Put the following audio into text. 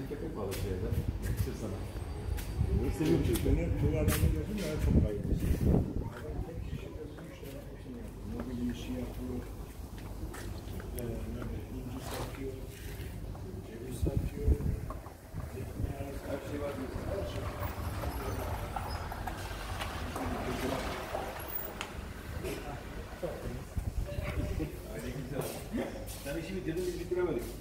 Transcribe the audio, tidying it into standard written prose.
tane köpek balığı şeyde. Yakışır sana. Seviyorum çünkü. Bu adamı gördüm ya çok bayılmış. Adam tek kişide bu işlerin hepsini yapıyor. Mobil işi yapıyor. İnci satıyor. Ceviz satıyor. Her şey var. Her şey. Sen işi bitirdin, biz bitiremedik.